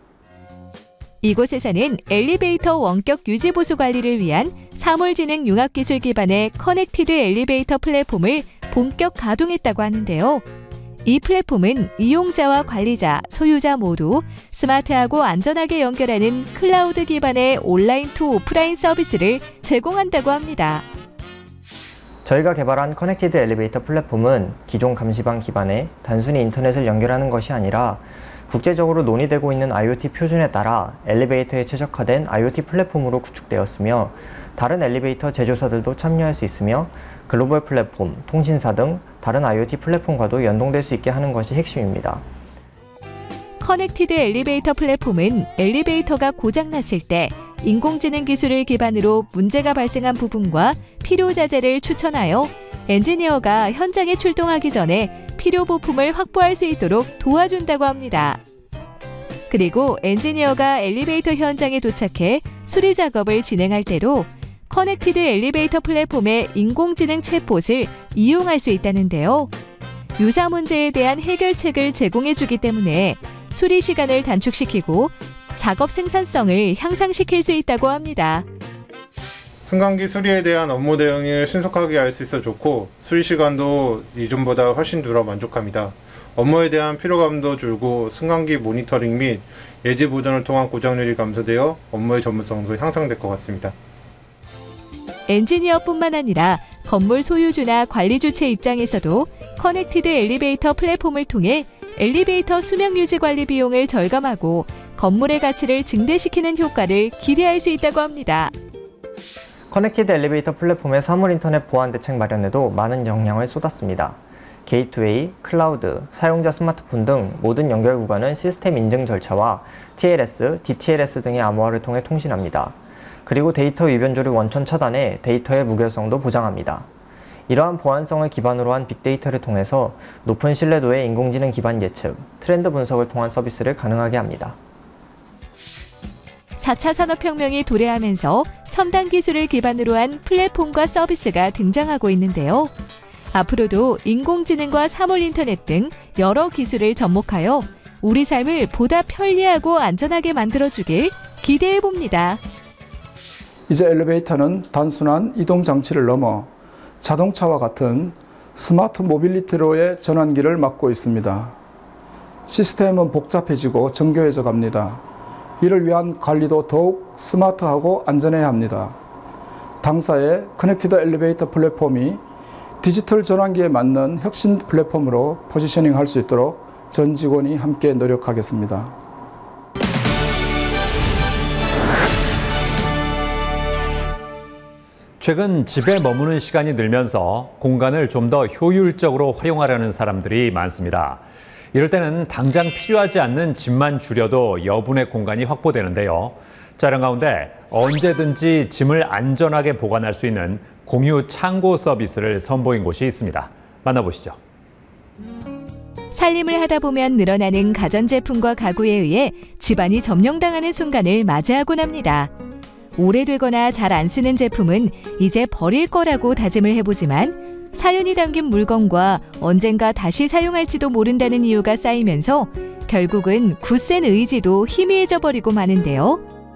이곳에서는 엘리베이터 원격 유지 보수 관리를 위한 사물지능 융합기술 기반의 커넥티드 엘리베이터 플랫폼을 본격 가동했다고 하는데요. 이 플랫폼은 이용자와 관리자, 소유자 모두 스마트하고 안전하게 연결하는 클라우드 기반의 온라인 투 오프라인 서비스를 제공한다고 합니다. 저희가 개발한 커넥티드 엘리베이터 플랫폼은 기존 감시방 기반의 단순히 인터넷을 연결하는 것이 아니라 국제적으로 논의되고 있는 아이오티 표준에 따라 엘리베이터에 최적화된 아이오티 플랫폼으로 구축되었으며 다른 엘리베이터 제조사들도 참여할 수 있으며 글로벌 플랫폼, 통신사 등 다른 아이오티 플랫폼과도 연동될 수 있게 하는 것이 핵심입니다. 커넥티드 엘리베이터 플랫폼은 엘리베이터가 고장났을 때 인공지능 기술을 기반으로 문제가 발생한 부분과 필요 자재를 추천하여 엔지니어가 현장에 출동하기 전에 필요 부품을 확보할 수 있도록 도와준다고 합니다. 그리고 엔지니어가 엘리베이터 현장에 도착해 수리 작업을 진행할 때도 커넥티드 엘리베이터 플랫폼의 인공지능 챗봇을 이용할 수 있다는데요. 유사 문제에 대한 해결책을 제공해주기 때문에 수리 시간을 단축시키고 작업 생산성을 향상시킬 수 있다고 합니다. 승강기 수리에 대한 업무 대응을 신속하게 할 수 있어 좋고 수리 시간도 이전보다 훨씬 줄어 만족합니다. 업무에 대한 피로감도 줄고 승강기 모니터링 및 예지 보전을 통한 고장률이 감소되어 업무의 전문성도 향상될 것 같습니다. 엔지니어뿐만 아니라 건물 소유주나 관리 주체 입장에서도 커넥티드 엘리베이터 플랫폼을 통해 엘리베이터 수명 유지 관리 비용을 절감하고 건물의 가치를 증대시키는 효과를 기대할 수 있다고 합니다. 커넥티드 엘리베이터 플랫폼의 사물 인터넷 보안 대책 마련에도 많은 역량을 쏟았습니다. 게이트웨이, 클라우드, 사용자 스마트폰 등 모든 연결 구간은 시스템 인증 절차와 티엘에스, 디티엘에스 등의 암호화를 통해 통신합니다. 그리고 데이터 위변조를 원천 차단해 데이터의 무결성도 보장합니다. 이러한 보안성을 기반으로 한 빅데이터를 통해서 높은 신뢰도의 인공지능 기반 예측, 트렌드 분석을 통한 서비스를 가능하게 합니다. 사 차 산업혁명이 도래하면서 첨단 기술을 기반으로 한 플랫폼과 서비스가 등장하고 있는데요. 앞으로도 인공지능과 사물 인터넷 등 여러 기술을 접목하여 우리 삶을 보다 편리하고 안전하게 만들어주길 기대해봅니다. 이제 엘리베이터는 단순한 이동 장치를 넘어 자동차와 같은 스마트 모빌리티로의 전환기를 맞고 있습니다. 시스템은 복잡해지고 정교해져 갑니다. 이를 위한 관리도 더욱 스마트하고 안전해야 합니다. 당사의 커넥티드 엘리베이터 플랫폼이 디지털 전환기에 맞는 혁신 플랫폼으로 포지셔닝 할 수 있도록 전 직원이 함께 노력하겠습니다. 최근 집에 머무는 시간이 늘면서 공간을 좀 더 효율적으로 활용하려는 사람들이 많습니다. 이럴 때는 당장 필요하지 않는 짐만 줄여도 여분의 공간이 확보되는데요. 자, 이런 가운데 언제든지 짐을 안전하게 보관할 수 있는 공유 창고 서비스를 선보인 곳이 있습니다. 만나보시죠. 살림을 하다 보면 늘어나는 가전제품과 가구에 의해 집안이 점령당하는 순간을 맞이하곤 합니다. 오래되거나 잘 안 쓰는 제품은 이제 버릴 거라고 다짐을 해보지만 사연이 담긴 물건과 언젠가 다시 사용할지도 모른다는 이유가 쌓이면서 결국은 굳센 의지도 희미해져 버리고 마는데요.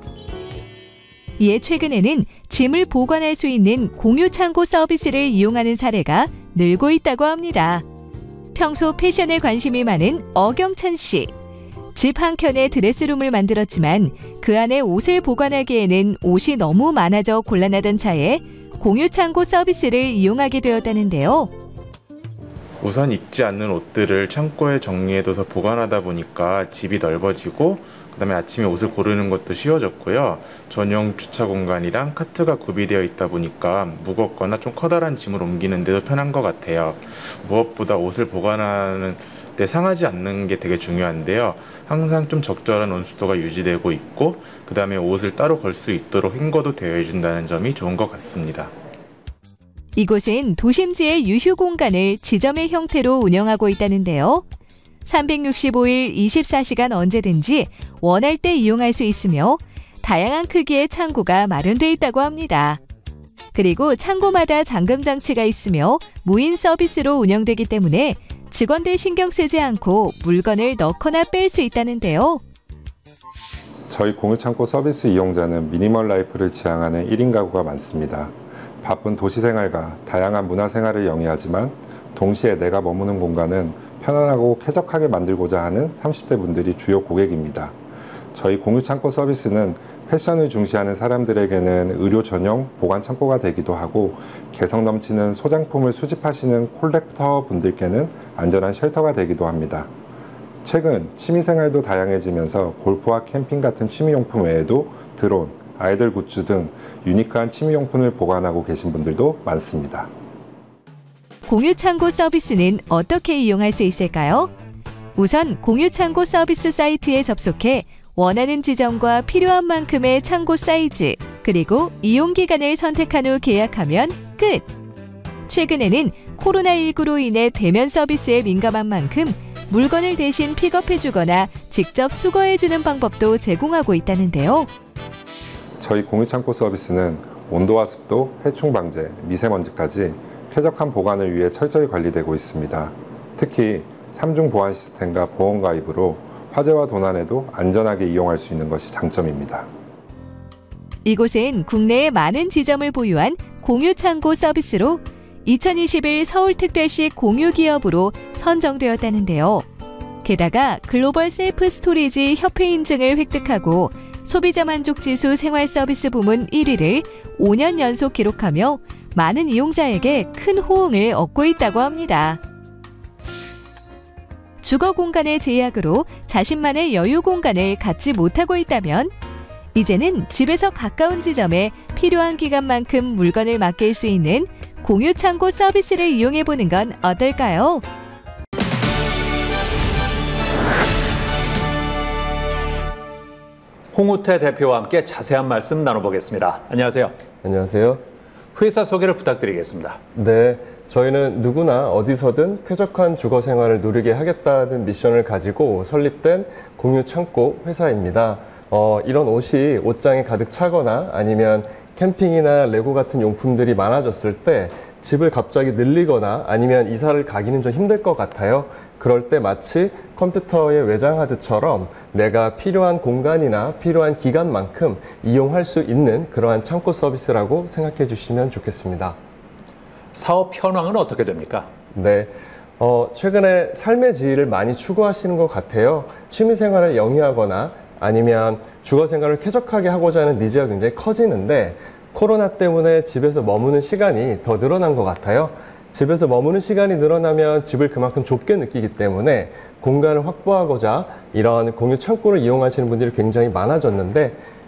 이에 최근에는 짐을 보관할 수 있는 공유 창고 서비스를 이용하는 사례가 늘고 있다고 합니다. 평소 패션에 관심이 많은 어경찬 씨. 집 한켠에 드레스룸을 만들었지만 그 안에 옷을 보관하기에는 옷이 너무 많아져 곤란하던 차에 공유 창고 서비스를 이용하게 되었다는데요. 우선 입지 않는 옷들을 창고에 정리해둬서 보관하다 보니까 집이 넓어지고 그다음에 아침에 옷을 고르는 것도 쉬워졌고요. 전용 주차 공간이랑 카트가 구비되어 있다 보니까 무겁거나 좀 커다란 짐을 옮기는 데도 편한 것 같아요. 무엇보다 옷을 보관하는 때 상하지 않는 게 되게 중요한데요. 항상 좀 적절한 온습도가 유지되고 있고 그다음에 옷을 따로 걸 수 있도록 헹궈도 되어 준다는 점이 좋은 것 같습니다. 이곳은 도심지의 유휴 공간을 지점의 형태로 운영하고 있다는데요. 삼백육십오 일 이십사 시간 언제든지 원할 때 이용할 수 있으며 다양한 크기의 창고가 마련돼 있다고 합니다. 그리고 창고마다 잠금 장치가 있으며 무인 서비스로 운영되기 때문에 직원들 신경 쓰지 않고 물건을 넣거나 뺄 수 있다는데요. 저희 공유창고 서비스 이용자는 미니멀 라이프를 지향하는 일 인 가구가 많습니다. 바쁜 도시생활과 다양한 문화생활을 영위하지만 동시에 내가 머무는 공간은 편안하고 쾌적하게 만들고자 하는 삼십 대 분들이 주요 고객입니다. 저희 공유창고 서비스는 패션을 중시하는 사람들에게는 의료 전용 보관 창고가 되기도 하고 개성 넘치는 소장품을 수집하시는 콜렉터 분들께는 안전한 쉘터가 되기도 합니다. 최근 취미생활도 다양해지면서 골프와 캠핑 같은 취미용품 외에도 드론, 아이들 굿즈 등 유니크한 취미용품을 보관하고 계신 분들도 많습니다. 공유창고 서비스는 어떻게 이용할 수 있을까요? 우선 공유창고 서비스 사이트에 접속해 원하는 지점과 필요한 만큼의 창고 사이즈, 그리고 이용기간을 선택한 후 계약하면 끝! 최근에는 코로나십구로 인해 대면 서비스에 민감한 만큼 물건을 대신 픽업해주거나 직접 수거해주는 방법도 제공하고 있다는데요. 저희 공유창고 서비스는 온도와 습도, 해충 방제, 미세먼지까지 쾌적한 보관을 위해 철저히 관리되고 있습니다. 특히 삼중 보안 시스템과 보험 가입으로 화재와 도난에도 안전하게 이용할 수 있는 것이 장점입니다. 이곳은 국내에 많은 지점을 보유한 공유창고 서비스로 이천이십일 서울특별시 공유기업으로 선정되었다는데요. 게다가 글로벌 셀프 스토리지 협회 인증을 획득하고 소비자 만족지수 생활서비스 부문 일 위를 오 년 연속 기록하며 많은 이용자에게 큰 호응을 얻고 있다고 합니다. 주거 공간의 제약으로 자신만의 여유 공간을 갖지 못하고 있다면 이제는 집에서 가까운 지점에 필요한 기간만큼 물건을 맡길 수 있는 공유 창고 서비스를 이용해보는 건 어떨까요? 홍우태 대표와 함께 자세한 말씀 나눠보겠습니다. 안녕하세요. 안녕하세요. 회사 소개를 부탁드리겠습니다. 네, 저희는 누구나 어디서든 쾌적한 주거 생활을 누리게 하겠다는 미션을 가지고 설립된 공유 창고 회사입니다. 어, 이런 옷이 옷장에 가득 차거나 아니면 캠핑이나 레고 같은 용품들이 많아졌을 때 집을 갑자기 늘리거나 아니면 이사를 가기는 좀 힘들 것 같아요. 그럴 때 마치 컴퓨터에 외장하드처럼 내가 필요한 공간이나 필요한 기간만큼 이용할 수 있는 그러한 창고 서비스라고 생각해 주시면 좋겠습니다. 사업 현황은 어떻게 됩니까? 네, 어, 최근에 삶의 질을 많이 추구하시는 것 같아요. 취미생활을 영위하거나 아니면 주거생활을 쾌적하게 하고자 하는 니즈가 굉장히 커지는데 코로나 때문에 집에서 머무는 시간이 더 늘어난 것 같아요. 집에서 머무는 시간이 늘어나면 집을 그만큼 좁게 느끼기 때문에 공간을 확보하고자 이런 공유 창고를 이용하시는 분들이 굉장히 많아졌는데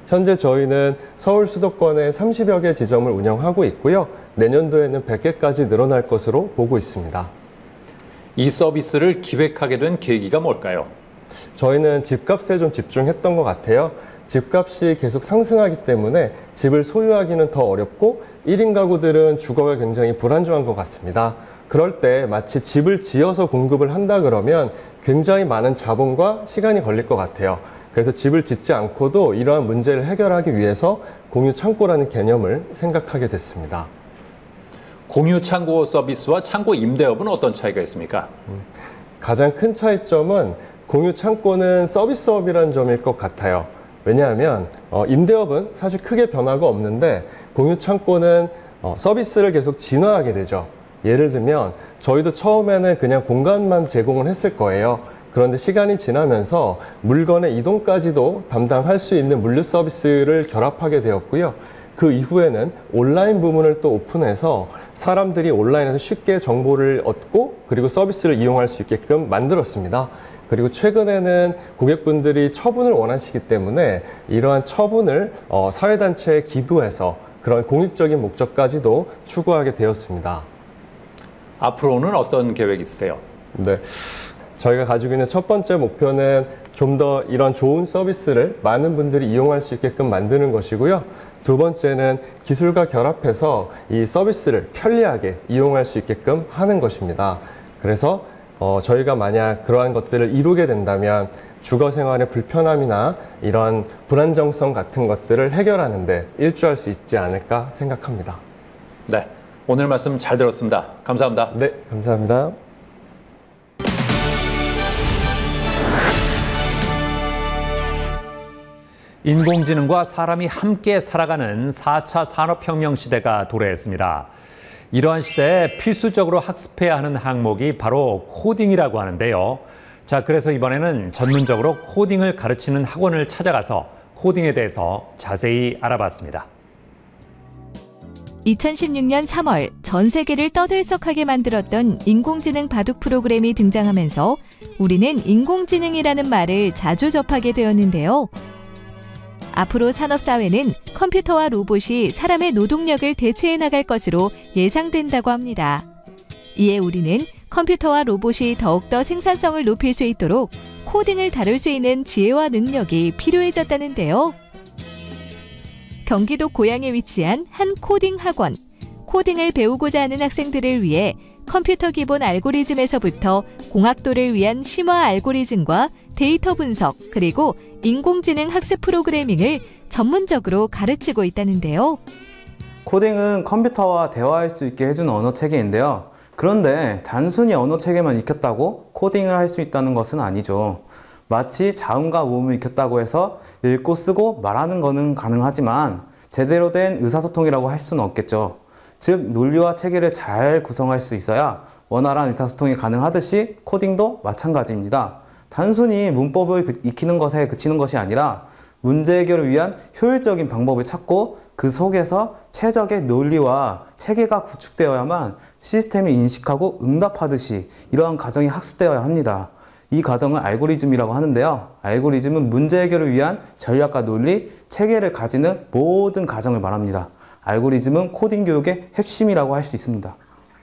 현재 저희는 서울 수도권에 삼십여 개 지점을 운영하고 있고요. 내년도에는 백 개까지 늘어날 것으로 보고 있습니다. 이 서비스를 기획하게 된 계기가 뭘까요? 저희는 집값에 좀 집중했던 것 같아요. 집값이 계속 상승하기 때문에 집을 소유하기는 더 어렵고 일 인 가구들은 주거가 굉장히 불안정한 것 같습니다. 그럴 때 마치 집을 지어서 공급을 한다 그러면 굉장히 많은 자본과 시간이 걸릴 것 같아요. 그래서 집을 짓지 않고도 이러한 문제를 해결하기 위해서 공유 창고라는 개념을 생각하게 됐습니다. 공유 창고 서비스와 창고 임대업은 어떤 차이가 있습니까? 음, 가장 큰 차이점은 공유 창고는 서비스업이라는 점일 것 같아요. 왜냐하면 어, 임대업은 사실 크게 변화가 없는데 공유 창고는 어, 서비스를 계속 진화하게 되죠. 예를 들면 저희도 처음에는 그냥 공간만 제공을 했을 거예요. 그런데 시간이 지나면서 물건의 이동까지도 담당할 수 있는 물류 서비스를 결합하게 되었고요. 그 이후에는 온라인 부문을 또 오픈해서 사람들이 온라인에서 쉽게 정보를 얻고 그리고 서비스를 이용할 수 있게끔 만들었습니다. 그리고 최근에는 고객분들이 처분을 원하시기 때문에 이러한 처분을 어, 사회단체에 기부해서 그런 공익적인 목적까지도 추구하게 되었습니다. 앞으로는 어떤 계획이 있으세요? 네, 저희가 가지고 있는 첫 번째 목표는 좀 더 이런 좋은 서비스를 많은 분들이 이용할 수 있게끔 만드는 것이고요. 두 번째는 기술과 결합해서 이 서비스를 편리하게 이용할 수 있게끔 하는 것입니다. 그래서 어, 저희가 만약 그러한 것들을 이루게 된다면 주거 생활의 불편함이나 이런 불안정성 같은 것들을 해결하는 데 일조할 수 있지 않을까 생각합니다. 네, 오늘 말씀 잘 들었습니다. 감사합니다. 네, 감사합니다. 인공지능과 사람이 함께 살아가는 사 차 산업혁명 시대가 도래했습니다. 이러한 시대에 필수적으로 학습해야 하는 항목이 바로 코딩이라고 하는데요. 자, 그래서 이번에는 전문적으로 코딩을 가르치는 학원을 찾아가서 코딩에 대해서 자세히 알아봤습니다. 이천십육 년 삼월 전 세계를 떠들썩하게 만들었던 인공지능 바둑 프로그램이 등장하면서 우리는 인공지능이라는 말을 자주 접하게 되었는데요. 앞으로 산업사회는 컴퓨터와 로봇이 사람의 노동력을 대체해 나갈 것으로 예상된다고 합니다. 이에 우리는 컴퓨터와 로봇이 더욱더 생산성을 높일 수 있도록 코딩을 다룰 수 있는 지혜와 능력이 필요해졌다는데요. 경기도 고양에 위치한 한 코딩 학원. 코딩을 배우고자 하는 학생들을 위해 컴퓨터 기본 알고리즘에서부터 공학도를 위한 심화 알고리즘과 데이터 분석, 그리고 인공지능 학습 프로그래밍을 전문적으로 가르치고 있다는데요. 코딩은 컴퓨터와 대화할 수 있게 해주는 언어 체계인데요. 그런데 단순히 언어 체계만 익혔다고 코딩을 할 수 있다는 것은 아니죠. 마치 자음과 모음을 익혔다고 해서 읽고 쓰고 말하는 것은 가능하지만 제대로 된 의사소통이라고 할 수는 없겠죠. 즉 논리와 체계를 잘 구성할 수 있어야 원활한 의사소통이 가능하듯이 코딩도 마찬가지입니다. 단순히 문법을 익히는 것에 그치는 것이 아니라 문제 해결을 위한 효율적인 방법을 찾고 그 속에서 최적의 논리와 체계가 구축되어야만 시스템이 인식하고 응답하듯이 이러한 과정이 학습되어야 합니다. 이 과정을 알고리즘이라고 하는데요. 알고리즘은 문제 해결을 위한 전략과 논리, 체계를 가지는 모든 과정을 말합니다. 알고리즘은 코딩 교육의 핵심이라고 할 수 있습니다.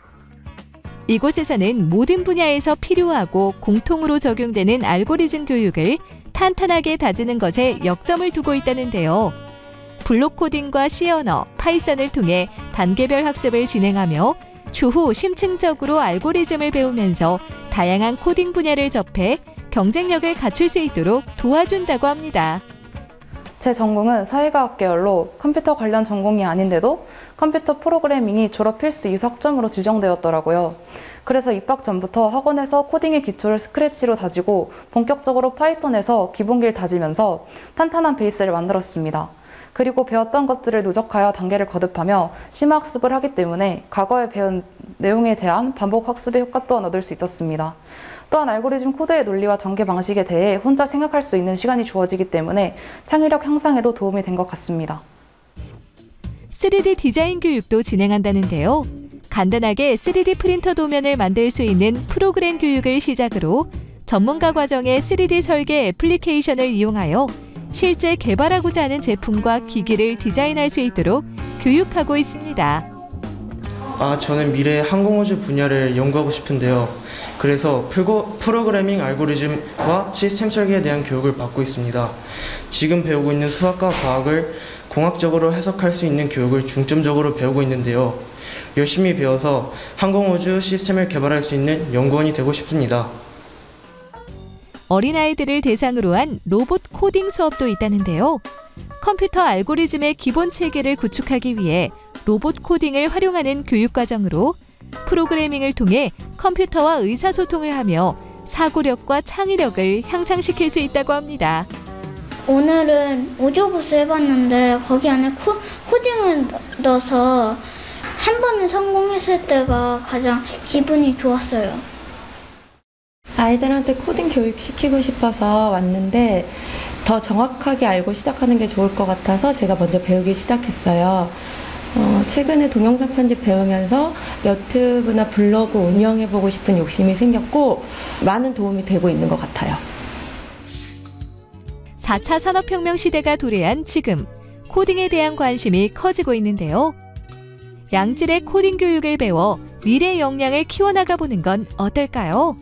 이곳에서는 모든 분야에서 필요하고 공통으로 적용되는 알고리즘 교육을 탄탄하게 다지는 것에 역점을 두고 있다는데요. 블록 코딩과 C 언어, 파이썬을 통해 단계별 학습을 진행하며 추후 심층적으로 알고리즘을 배우면서 다양한 코딩 분야를 접해 경쟁력을 갖출 수 있도록 도와준다고 합니다. 제 전공은 사회과학 계열로 컴퓨터 관련 전공이 아닌데도 컴퓨터 프로그래밍이 졸업 필수 이수 학점으로 지정되었더라고요. 그래서 입학 전부터 학원에서 코딩의 기초를 스크래치로 다지고 본격적으로 파이썬에서 기본기를 다지면서 탄탄한 베이스를 만들었습니다. 그리고 배웠던 것들을 누적하여 단계를 거듭하며 심화 학습을 하기 때문에 과거에 배운 내용에 대한 반복 학습의 효과 또한 얻을 수 있었습니다. 또한 알고리즘 코드의 논리와 전개 방식에 대해 혼자 생각할 수 있는 시간이 주어지기 때문에 창의력 향상에도 도움이 된 것 같습니다. 쓰리디 디자인 교육도 진행한다는데요. 간단하게 쓰리디 프린터 도면을 만들 수 있는 프로그램 교육을 시작으로 전문가 과정의 쓰리디 설계 애플리케이션을 이용하여 실제 개발하고자 하는 제품과 기기를 디자인할 수 있도록 교육하고 있습니다. 아, 저는 미래 항공우주 분야를 연구하고 싶은데요. 그래서 프로, 프로그래밍 알고리즘과 시스템 설계에 대한 교육을 받고 있습니다. 지금 배우고 있는 수학과 과학을 공학적으로 해석할 수 있는 교육을 중점적으로 배우고 있는데요. 열심히 배워서 항공우주 시스템을 개발할 수 있는 연구원이 되고 싶습니다. 어린아이들을 대상으로 한 로봇 코딩 수업도 있다는데요. 컴퓨터 알고리즘의 기본 체계를 구축하기 위해 로봇 코딩을 활용하는 교육과정으로 프로그래밍을 통해 컴퓨터와 의사소통을 하며 사고력과 창의력을 향상시킬 수 있다고 합니다. 오늘은 오조부스 해봤는데 거기 안에 코, 코딩을 넣어서 한 번에 성공했을 때가 가장 기분이 좋았어요. 아이들한테 코딩 교육 시키고 싶어서 왔는데 더 정확하게 알고 시작하는 게 좋을 것 같아서 제가 먼저 배우기 시작했어요. 어, 최근에 동영상 편집 배우면서 유튜브나 블로그 운영해보고 싶은 욕심이 생겼고 많은 도움이 되고 있는 것 같아요. 사 차 산업혁명 시대가 도래한 지금 코딩에 대한 관심이 커지고 있는데요. 양질의 코딩 교육을 배워 미래 역량을 키워나가 보는 건 어떨까요?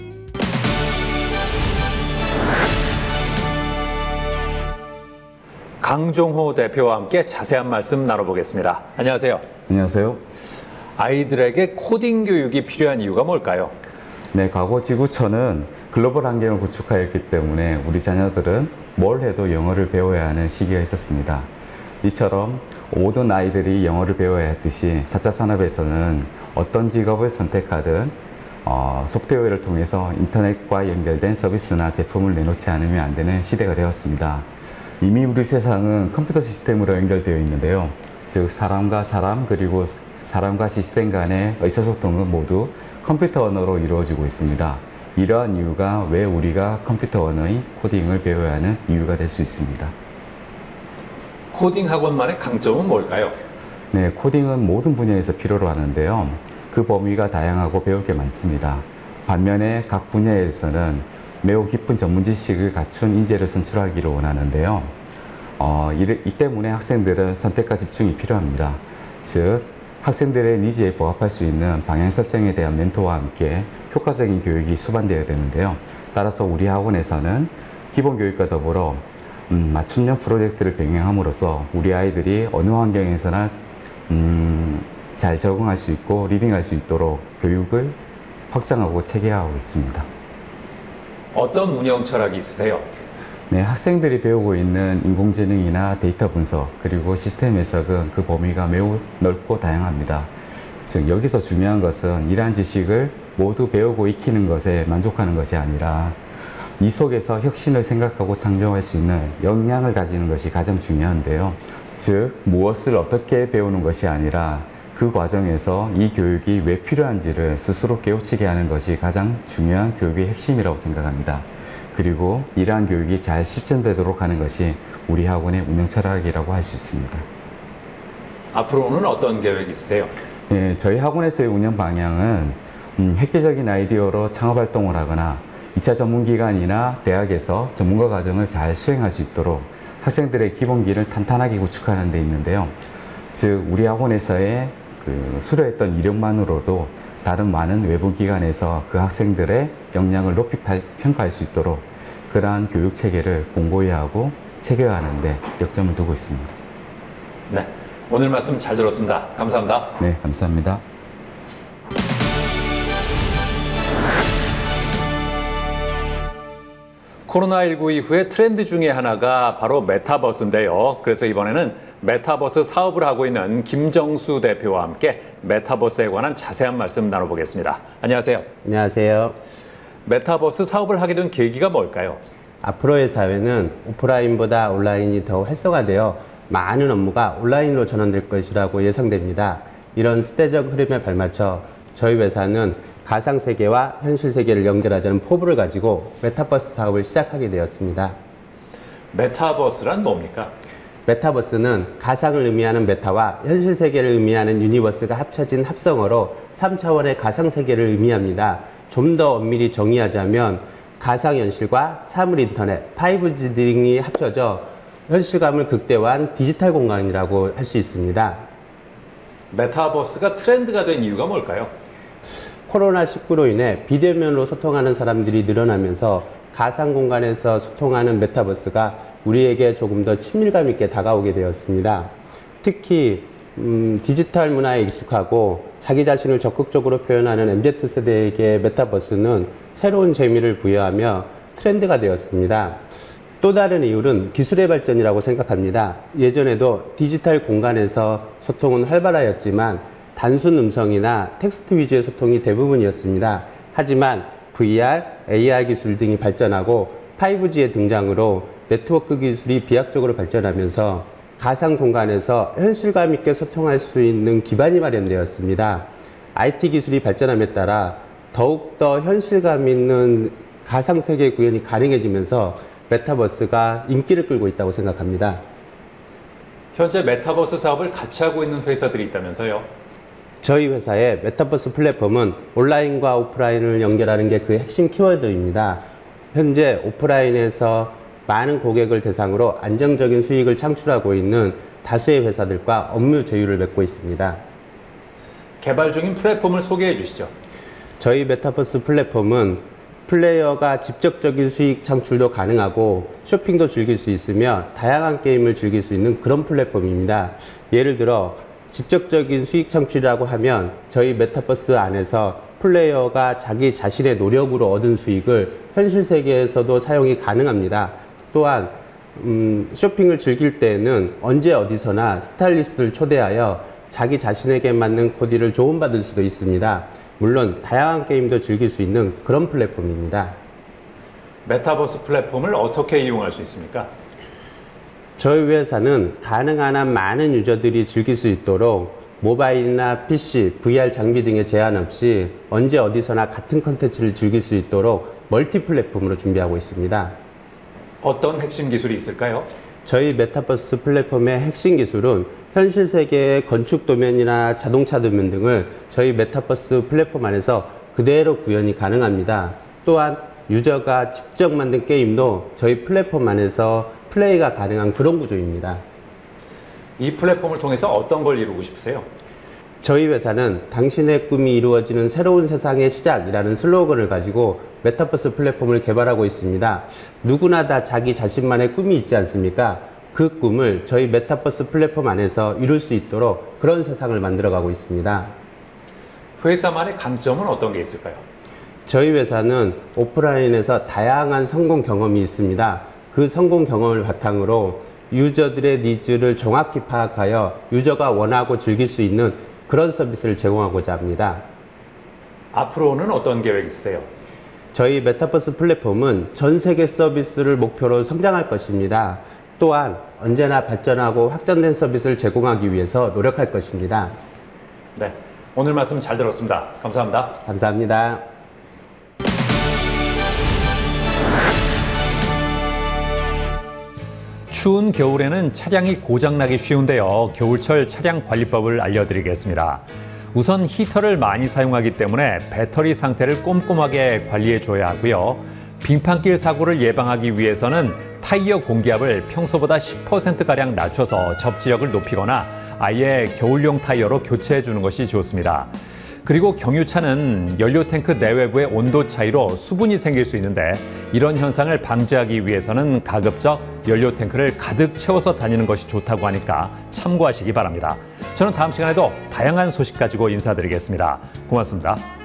강종호 대표와 함께 자세한 말씀 나눠보겠습니다. 안녕하세요. 안녕하세요. 아이들에게 코딩 교육이 필요한 이유가 뭘까요? 네, 과거 지구촌은 글로벌 환경을 구축하였기 때문에 우리 자녀들은 뭘 해도 영어를 배워야 하는 시기가 있었습니다. 이처럼 모든 아이들이 영어를 배워야 했듯이 사 차 산업에서는 어떤 직업을 선택하든 어, 소프트웨어를 통해서 인터넷과 연결된 서비스나 제품을 내놓지 않으면 안 되는 시대가 되었습니다. 이미 우리 세상은 컴퓨터 시스템으로 연결되어 있는데요. 즉 사람과 사람 그리고 사람과 시스템 간의 의사소통은 모두 컴퓨터 언어로 이루어지고 있습니다. 이러한 이유가 왜 우리가 컴퓨터 언어인 코딩을 배워야 하는 이유가 될 수 있습니다. 코딩 학원만의 강점은 뭘까요? 네, 코딩은 모든 분야에서 필요로 하는데요. 그 범위가 다양하고 배울 게 많습니다. 반면에 각 분야에서는 매우 깊은 전문 지식을 갖춘 인재를 선출하기를 원하는데요. 어, 이, 이 때문에 학생들은 선택과 집중이 필요합니다. 즉, 학생들의 니즈에 부합할 수 있는 방향 설정에 대한 멘토와 함께 효과적인 교육이 수반되어야 되는데요. 따라서 우리 학원에서는 기본 교육과 더불어 음, 맞춤형 프로젝트를 병행함으로써 우리 아이들이 어느 환경에서나 음, 잘 적응할 수 있고 리딩할 수 있도록 교육을 확장하고 체계화하고 있습니다. 어떤 운영 철학이 있으세요? 네, 학생들이 배우고 있는 인공지능이나 데이터 분석 그리고 시스템 해석은 그 범위가 매우 넓고 다양합니다. 즉 여기서 중요한 것은 이러한 지식을 모두 배우고 익히는 것에 만족하는 것이 아니라 이 속에서 혁신을 생각하고 창조할 수 있는 역량을 가지는 것이 가장 중요한데요. 즉 무엇을 어떻게 배우는 것이 아니라 그 과정에서 이 교육이 왜 필요한지를 스스로 깨우치게 하는 것이 가장 중요한 교육의 핵심이라고 생각합니다. 그리고 이러한 교육이 잘 실천되도록 하는 것이 우리 학원의 운영 철학이라고 할 수 있습니다. 앞으로는 어떤 계획이 있으세요? 네, 저희 학원에서의 운영 방향은 음, 획기적인 아이디어로 창업활동을 하거나 이 차 전문기관이나 대학에서 전문가 과정을 잘 수행할 수 있도록 학생들의 기본기를 탄탄하게 구축하는 데 있는데요. 즉 우리 학원에서의 그 수료했던 이력만으로도 다른 많은 외부 기관에서 그 학생들의 역량을 높이 평가할 수 있도록 그러한 교육 체계를 공고히 하고 체계화하는 데 역점을 두고 있습니다. 네, 오늘 말씀 잘 들었습니다. 감사합니다. 네, 감사합니다. 코로나십구 이후의 트렌드 중에 하나가 바로 메타버스인데요. 그래서 이번에는 메타버스 사업을 하고 있는 김정수 대표와 함께 메타버스에 관한 자세한 말씀 나눠보겠습니다. 안녕하세요. 안녕하세요. 메타버스 사업을 하게 된 계기가 뭘까요? 앞으로의 사회는 오프라인보다 온라인이 더 활성화되어 많은 업무가 온라인으로 전환될 것이라고 예상됩니다. 이런 시대적 흐름에 발맞춰 저희 회사는 가상세계와 현실세계를 연결하자는 포부를 가지고 메타버스 사업을 시작하게 되었습니다. 메타버스란 뭡니까? 메타버스는 가상을 의미하는 메타와 현실세계를 의미하는 유니버스가 합쳐진 합성어로 삼 차원의 가상세계를 의미합니다. 좀 더 엄밀히 정의하자면 가상현실과 사물인터넷, 파이브 지 등이 합쳐져 현실감을 극대화한 디지털 공간이라고 할 수 있습니다. 메타버스가 트렌드가 된 이유가 뭘까요? 코로나 십구로 인해 비대면으로 소통하는 사람들이 늘어나면서 가상 공간에서 소통하는 메타버스가 우리에게 조금 더 친밀감 있게 다가오게 되었습니다. 특히 음, 디지털 문화에 익숙하고 자기 자신을 적극적으로 표현하는 엠지 세대에게 메타버스는 새로운 재미를 부여하며 트렌드가 되었습니다. 또 다른 이유는 기술의 발전이라고 생각합니다. 예전에도 디지털 공간에서 소통은 활발하였지만 단순 음성이나 텍스트 위주의 소통이 대부분이었습니다. 하지만 브이알, 에이알 기술 등이 발전하고 파이브 지의 등장으로 네트워크 기술이 비약적으로 발전하면서 가상 공간에서 현실감 있게 소통할 수 있는 기반이 마련되었습니다. 아이티 기술이 발전함에 따라 더욱더 현실감 있는 가상 세계 구현이 가능해지면서 메타버스가 인기를 끌고 있다고 생각합니다. 현재 메타버스 사업을 같이 하고 있는 회사들이 있다면서요? 저희 회사의 메타버스 플랫폼은 온라인과 오프라인을 연결하는 게 그 핵심 키워드입니다. 현재 오프라인에서 많은 고객을 대상으로 안정적인 수익을 창출하고 있는 다수의 회사들과 업무 제휴를 맺고 있습니다. 개발 중인 플랫폼을 소개해 주시죠. 저희 메타버스 플랫폼은 플레이어가 직접적인 수익 창출도 가능하고 쇼핑도 즐길 수 있으며 다양한 게임을 즐길 수 있는 그런 플랫폼입니다. 예를 들어 직접적인 수익 창출이라고 하면 저희 메타버스 안에서 플레이어가 자기 자신의 노력으로 얻은 수익을 현실 세계에서도 사용이 가능합니다. 또한 음, 쇼핑을 즐길 때에는 언제 어디서나 스타일리스트를 초대하여 자기 자신에게 맞는 코디를 조언받을 수도 있습니다. 물론 다양한 게임도 즐길 수 있는 그런 플랫폼입니다. 메타버스 플랫폼을 어떻게 이용할 수 있습니까? 저희 회사는 가능한 한 많은 유저들이 즐길 수 있도록 모바일이나 피씨, 브이알 장비 등의 제한 없이 언제 어디서나 같은 컨텐츠를 즐길 수 있도록 멀티 플랫폼으로 준비하고 있습니다. 어떤 핵심 기술이 있을까요? 저희 메타버스 플랫폼의 핵심 기술은 현실 세계의 건축 도면이나 자동차 도면 등을 저희 메타버스 플랫폼 안에서 그대로 구현이 가능합니다. 또한 유저가 직접 만든 게임도 저희 플랫폼 안에서 플레이가 가능한 그런 구조입니다. 이 플랫폼을 통해서 어떤 걸 이루고 싶으세요? 저희 회사는 당신의 꿈이 이루어지는 새로운 세상의 시작이라는 슬로건을 가지고 메타버스 플랫폼을 개발하고 있습니다. 누구나 다 자기 자신만의 꿈이 있지 않습니까? 그 꿈을 저희 메타버스 플랫폼 안에서 이룰 수 있도록 그런 세상을 만들어가고 있습니다. 회사만의 강점은 어떤 게 있을까요? 저희 회사는 오프라인에서 다양한 성공 경험이 있습니다. 그 성공 경험을 바탕으로 유저들의 니즈를 정확히 파악하여 유저가 원하고 즐길 수 있는 그런 서비스를 제공하고자 합니다. 앞으로는 어떤 계획 있으세요? 저희 메타버스 플랫폼은 전 세계 서비스를 목표로 성장할 것입니다. 또한 언제나 발전하고 확장된 서비스를 제공하기 위해서 노력할 것입니다. 네, 오늘 말씀 잘 들었습니다. 감사합니다. 감사합니다. 추운 겨울에는 차량이 고장나기 쉬운데요. 겨울철 차량 관리법을 알려드리겠습니다. 우선 히터를 많이 사용하기 때문에 배터리 상태를 꼼꼼하게 관리해줘야 하고요. 빙판길 사고를 예방하기 위해서는 타이어 공기압을 평소보다 십 퍼센트가량 낮춰서 접지력을 높이거나 아예 겨울용 타이어로 교체해주는 것이 좋습니다. 그리고 경유차는 연료 탱크 내외부의 온도 차이로 수분이 생길 수 있는데 이런 현상을 방지하기 위해서는 가급적 연료 탱크를 가득 채워서 다니는 것이 좋다고 하니까 참고하시기 바랍니다. 저는 다음 시간에도 다양한 소식 가지고 인사드리겠습니다. 고맙습니다.